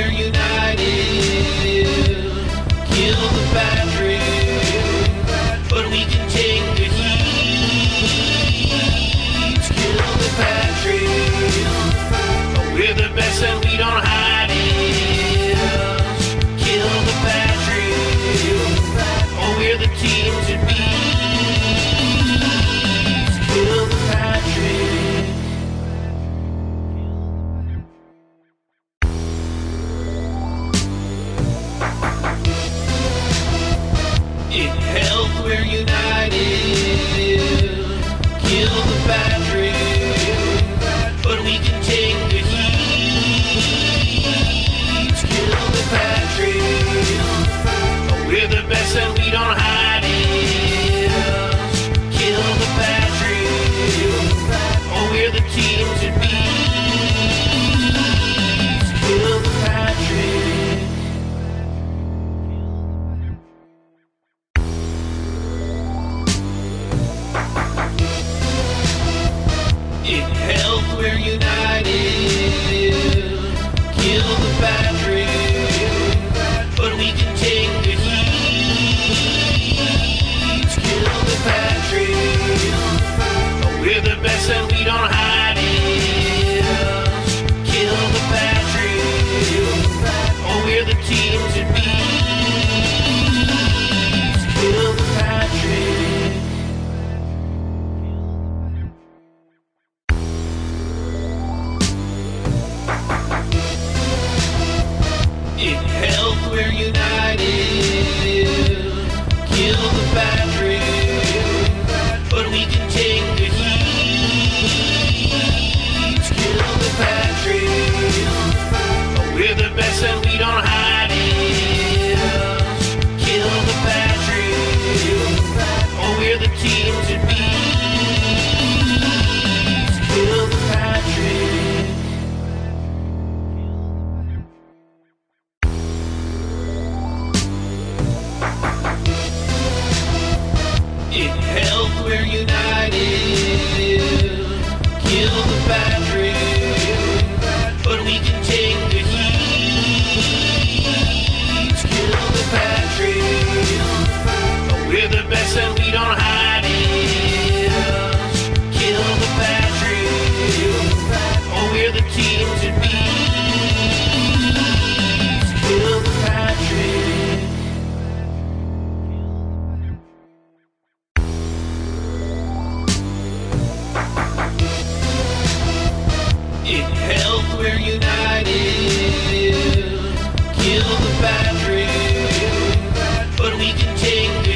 we're united. Kill the Patrick, but we can take the heat. Kill the Patrick, we're the best and we don't hide it. Kill the Patrick, oh we're the team to beat. Kill the Patrick. In health we're united. Kill the Patrick, but we can take the heat. Kill the Patrick, we're the best and we don't hide it. Kill the Patrick, oh we're the team to beat. Kill the Patrick. In health we're united. Kill the Patrick, but we can take the heat. Kill the Patrick, we're the best and we don't hide it. Kill the Patrick, oh we're the team to beat. Kill the Patrick. In health we're united. Kill the Patrick, but we can take the heat. Kill the Patrick, we're the best and we don't hide it. Kill the Patrick, oh we're the team to beat. Kill the Patrick. In health we're united. Kill the Patrick, but we can take the heat. Kill the Patrick, we're the best and we don't hide it. Kill the Patrick, oh we're the team to beat. Kill the Patrick. In health we're united. Kill the Patrick, but we can take the